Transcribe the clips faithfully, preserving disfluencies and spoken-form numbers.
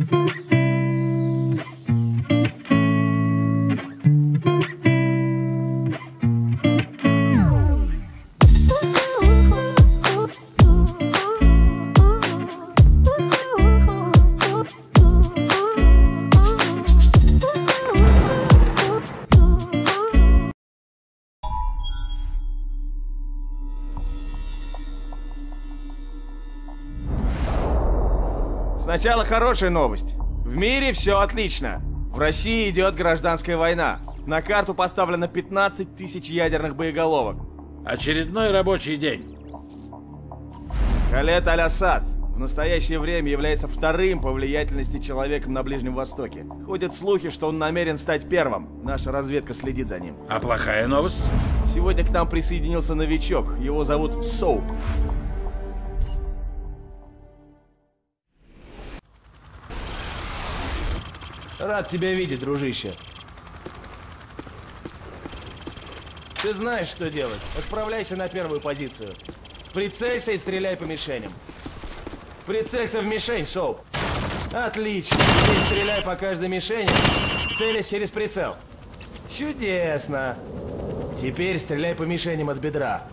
Сначала хорошая новость. В мире все отлично. В России идет гражданская война. На карту поставлено пятнадцать тысяч ядерных боеголовок. Очередной рабочий день. Халед Аль-Асад в настоящее время является вторым по влиятельности человеком на Ближнем Востоке. Ходят слухи, что он намерен стать первым. Наша разведка следит за ним. А плохая новость? Сегодня к нам присоединился новичок. Его зовут Соуп. Рад тебя видеть, дружище. Ты знаешь, что делать. Отправляйся на первую позицию. Прицелься и стреляй по мишеням. Прицелься в мишень, Соуп. Отлично. Теперь стреляй по каждой мишени, целясь через прицел. Чудесно. Теперь стреляй по мишеням от бедра.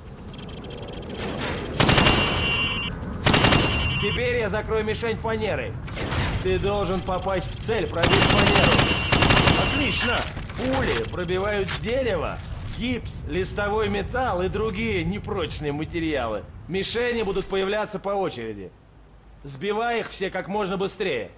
Теперь я закрою мишень фанерой. Ты должен попасть в цель, пробить фанеру. Отлично! Пули пробивают дерево, гипс, листовой металл и другие непрочные материалы. Мишени будут появляться по очереди. Сбивай их все как можно быстрее.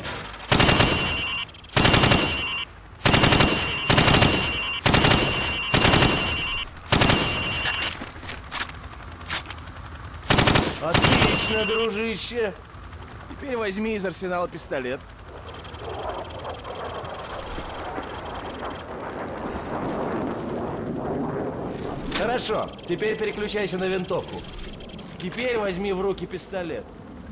Отлично, дружище! Теперь возьми из арсенала пистолет. Хорошо, теперь переключайся на винтовку. Теперь возьми в руки пистолет.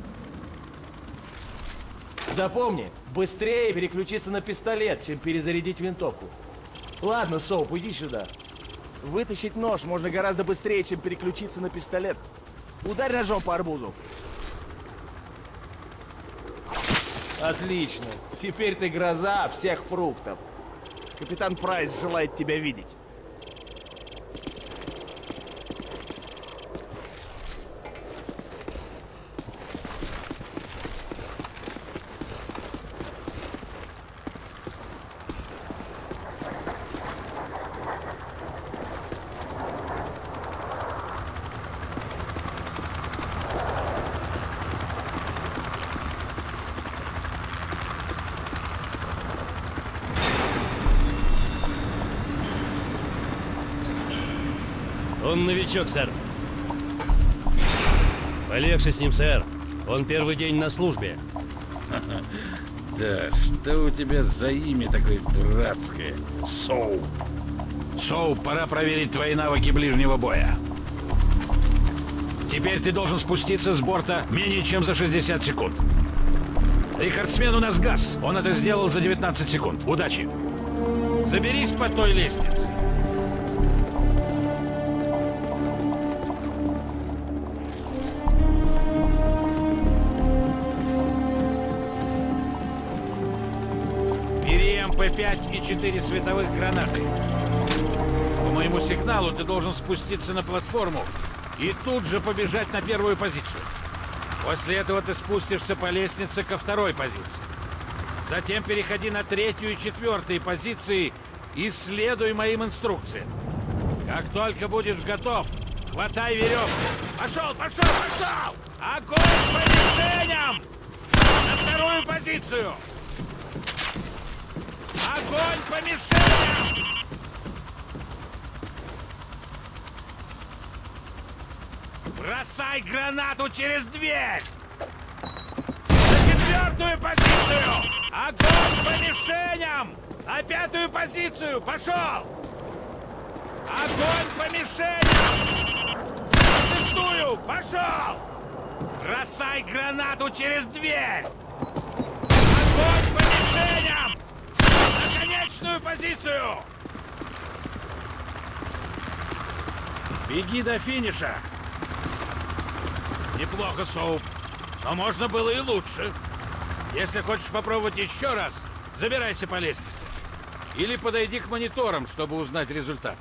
Запомни, быстрее переключиться на пистолет, чем перезарядить винтовку. Ладно, Соуп, иди сюда. Вытащить нож можно гораздо быстрее, чем переключиться на пистолет. Ударь ножом по арбузу. Отлично. Теперь ты гроза всех фруктов. Капитан Прайс желает тебя видеть. Он новичок, сэр. Полегче с ним, сэр. Он первый день на службе. Да, что у тебя за имя такое дурацкое? Соуп. Соуп, пора проверить твои навыки ближнего боя. Теперь ты должен спуститься с борта менее чем за шестьдесят секунд. Рекордсмен у нас Газ. Он это сделал за девятнадцать секунд. Удачи. Заберись по той лестнице. эм пэ пять и четыре световых гранаты. По моему сигналу ты должен спуститься на платформу и тут же побежать на первую позицию. После этого ты спустишься по лестнице ко второй позиции. Затем переходи на третью и четвертую позиции и следуй моим инструкциям. Как только будешь готов, хватай веревку. Пошел, пошел, пошел! Огонь по мишеням! На вторую позицию! Огонь по мишеням! Бросай гранату через дверь! На четвертую позицию! Огонь по мишеням! На пятую позицию! Пошел! Огонь по мишеням! На шестую! Пошел! Бросай гранату через дверь! Огонь по мишеням! На конечную позицию! Беги до финиша! Неплохо, Соуп, но можно было и лучше. Если хочешь попробовать еще раз, забирайся по лестнице. Или подойди к мониторам, чтобы узнать результат.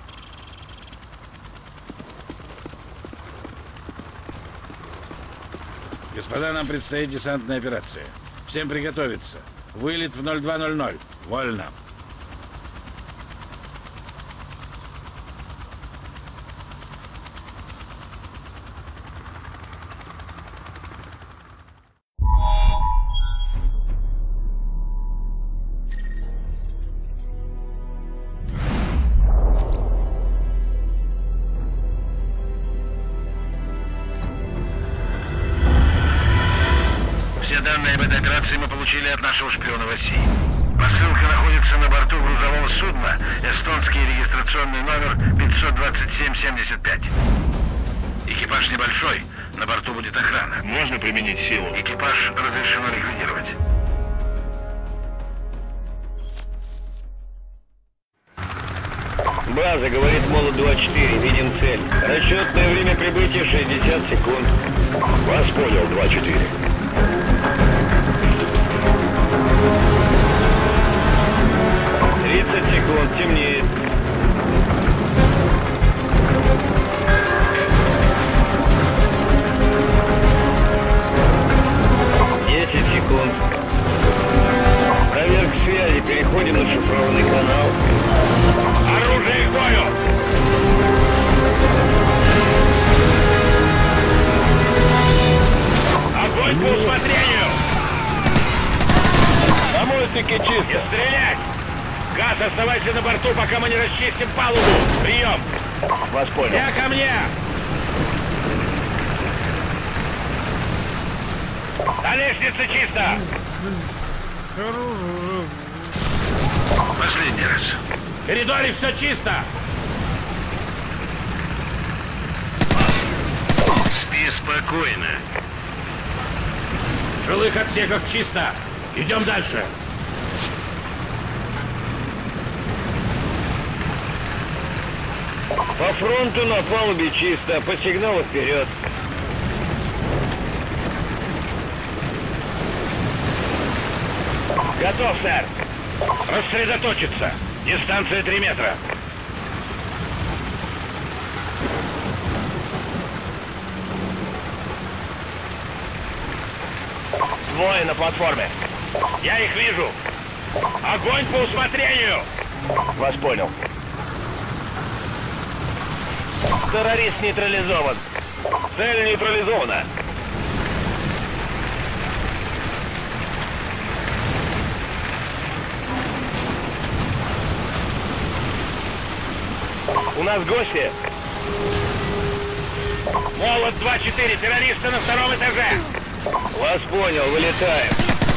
Господа, нам предстоит десантная операция. Всем приготовиться. Вылет в ноль два ноль ноль. Вольно. Мы получили от нашего шпиона в России. Посылка находится на борту грузового судна. Эстонский регистрационный номер пятьсот двадцать семь семьдесят пять. Экипаж небольшой. На борту будет охрана. Можно применить силу? Экипаж разрешено ликвидировать. База, говорит Молот-два четыре. Видим цель. Расчетное время прибытия шестьдесят секунд. Вас понял, два четыре. тридцать секунд, темнеет. десять секунд. Проверка связи, переходим на шифрованный канал. Оружие к бою! Огонь по усмотрению! На мостике чисто. Не стрелять! Газ, оставайся на борту, пока мы не расчистим палубу. Прием! Вас понял. Все ко мне! На лестнице чисто! Последний раз. В коридоре все чисто! Спи спокойно. В жилых отсеках чисто! Идем дальше! По фронту на палубе чисто, по сигналу вперед. Готов, сэр. Рассредоточиться. Дистанция три метра. Двое на платформе. Я их вижу. Огонь по усмотрению. Вас понял. Террорист нейтрализован. Цель нейтрализована. У нас гости. Молот два четыре, террористы на втором этаже. Вас понял, вылетаем.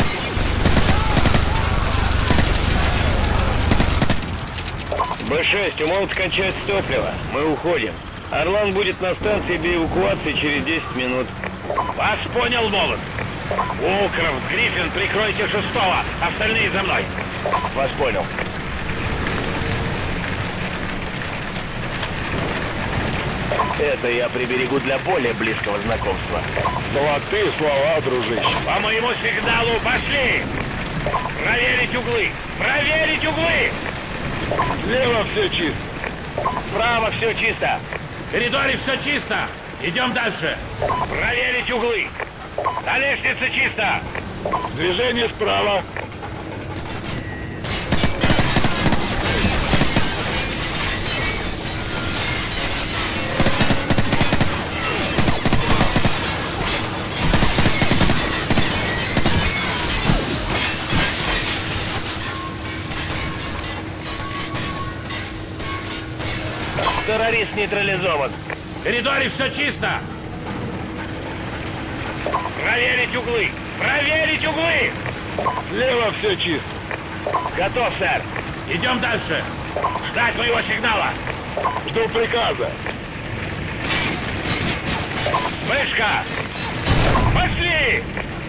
Бэ шесть, у Молота кончается топливо. Мы уходим. Орлан будет на станции для эвакуации через десять минут. Вас понял, Молот. Укрофт, Гриффин, прикройте шестого. Остальные за мной. Вас понял. Это я приберегу для более близкого знакомства. Золотые слова, дружище. По моему сигналу пошли! Проверить углы! Проверить углы! Слева все чисто. Справа все чисто. В коридоре все чисто! Идем дальше! Проверить углы! На лестнице чисто! Движение справа. Террорист нейтрализован. В коридоре все чисто! Проверить углы! Проверить углы! Слева все чисто. Готов, сэр. Идем дальше! Ждать моего сигнала! Жду приказа. Вспышка! Пошли!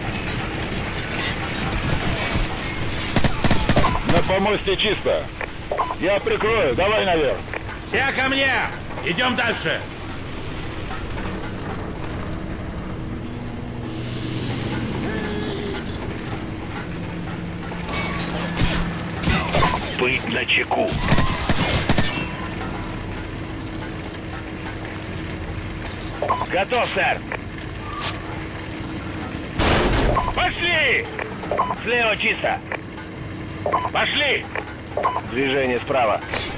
На помосте чисто. Я прикрою. Давай наверх. Все ко мне! Идем дальше! Быть начеку. Готов, сэр. Пошли! Слева чисто. Пошли! Движение справа.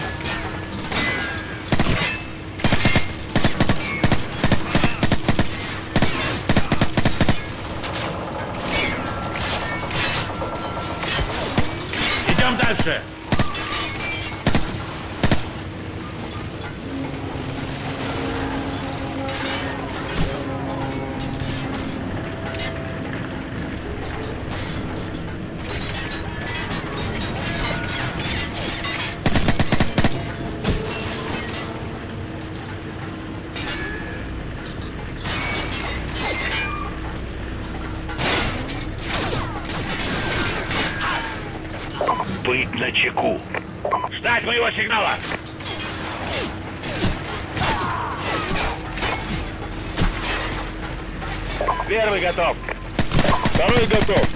Идем дальше. Быть начеку. Ждать моего сигнала. Первый готов. Второй готов.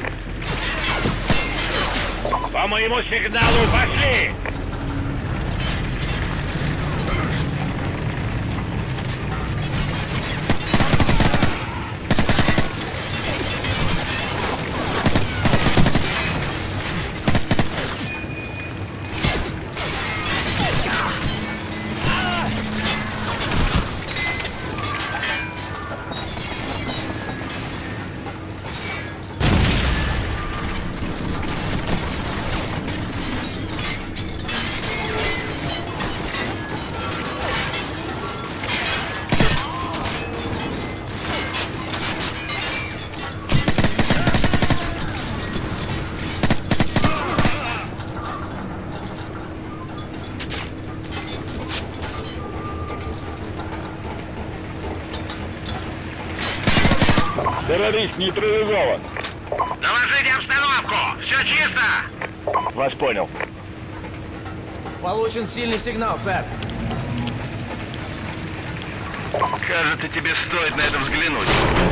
По моему сигналу пошли! Террорист нейтрализован. Доложите обстановку! Все чисто! Вас понял. Получен сильный сигнал, сэр. Кажется, тебе стоит на это взглянуть.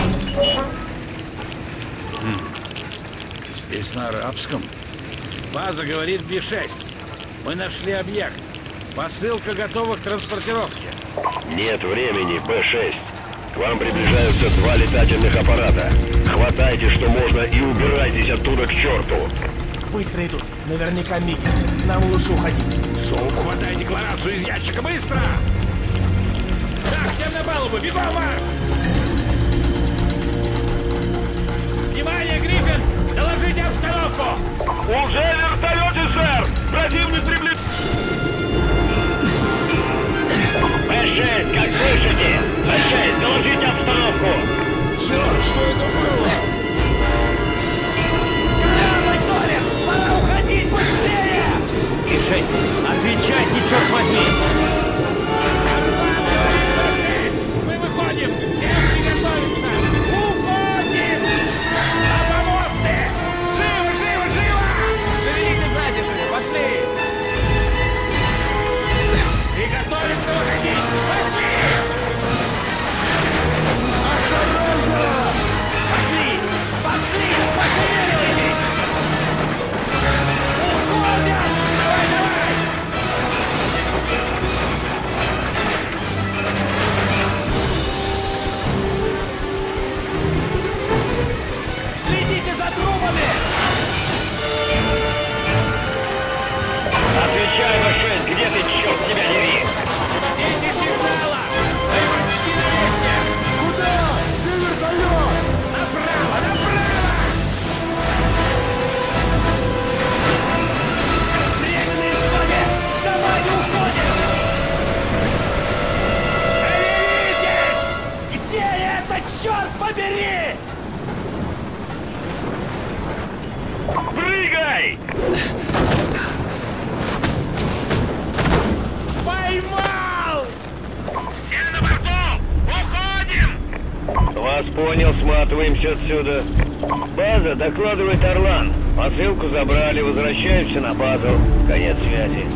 Здесь на арабском. База говорит Би шесть. Мы нашли объект. Посылка готова к транспортировке. Нет времени, Бэ шесть. К вам приближаются два летательных аппарата. Хватайте, что можно, и убирайтесь оттуда к черту. Быстро идут. Наверняка Миги. Нам лучше уходить. Соуп, хватай декларацию из ящика, быстро! Так, всем на палубу, бегом марш! Внимание, Гриффин! Доложите обстановку! Уже вертолеты, сэр! Противник приближается! Бэ шесть, как слышите? Бэ шесть, доложите обстановку! Черт, что это было? Пора уходить быстрее! Би шесть, отвечайте, черт возьми! Мы выходим! Всем приготовиться! Уходим! На помосты! Живо, живо, живо! Шевелите задницами, пошли! Приготовиться выходить! Пошли! Осторожно! Пошли! Пошли! Пошевеливайтесь! Уходят! Давай, давай! Следите за трубами! Отвечай, Бэ шесть, где ты, черт тебя дери? Ждите сигнала! Мы почти на месте! Куда? Где вертолет? Направо, направо! Время на исходе! Давайте уходим! Шевелитесь! Где это, черт побери? Прыгай! Поймал! Все на борту! Уходим! Вас понял, сматываемся отсюда. База, докладывает Орлан. Посылку забрали, возвращаемся на базу. Конец связи.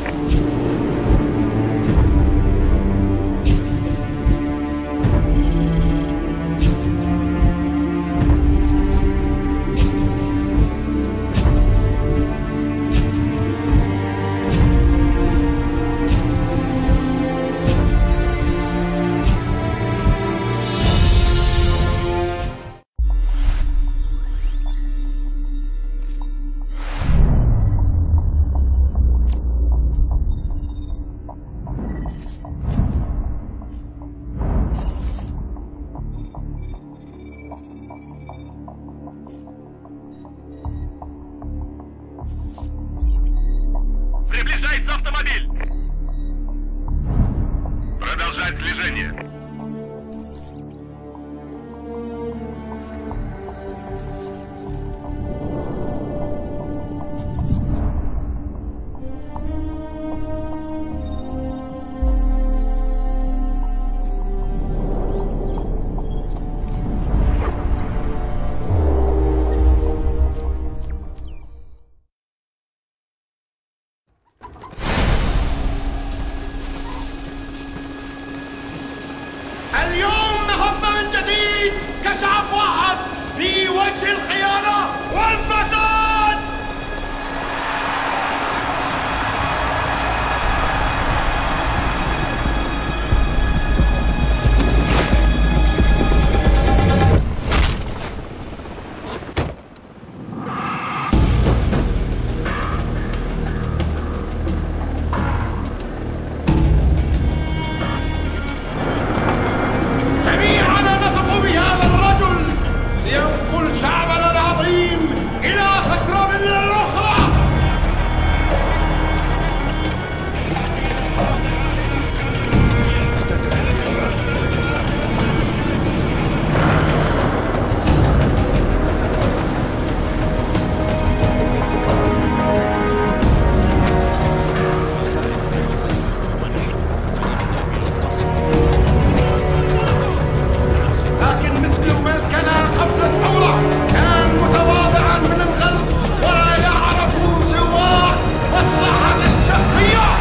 автомобиль! Продолжать слежение. اليوم نهضنا من جديد كشعب واحد في وجه الخيانة والفساد. شعبنا العظيم إلى فترة من الأخرى. لكن مثل ملكنا قبل الثورة كان متواضعا من الخلق ولا يعرف سوى مصلحة الشخصية.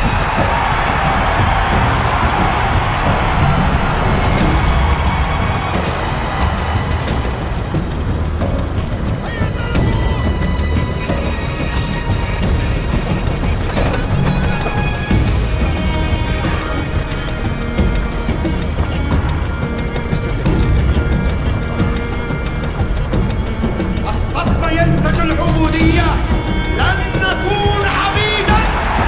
الصدمة ينتج العبودية، لن نكون عبيدا.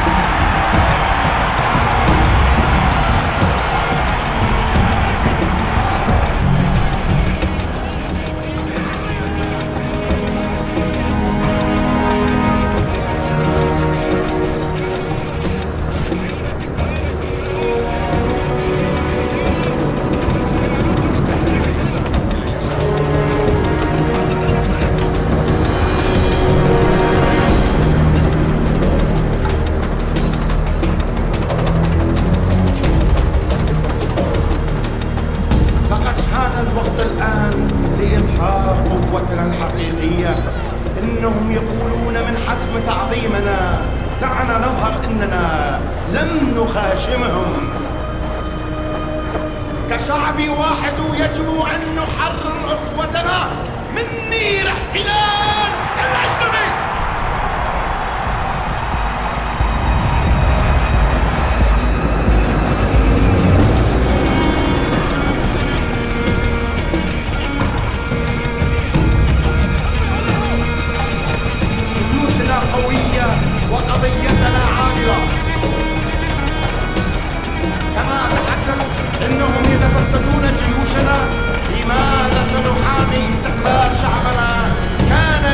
لقد حان الوقت الآن لإظهار قوتنا الحقيقية. إنهم يقولون من حتم تعظيمنا. دعنا نظهر إننا لم نخاشمهم. كشعب واحد يجب أن نحرر أخوتنا من نير احتلال الأجنبي. جيوشنا قوية وقضيتنا عادلة. كما تحدث إنهم يتفسدون جيوشنا، لماذا سنحامي استقلال شعبنا؟ كان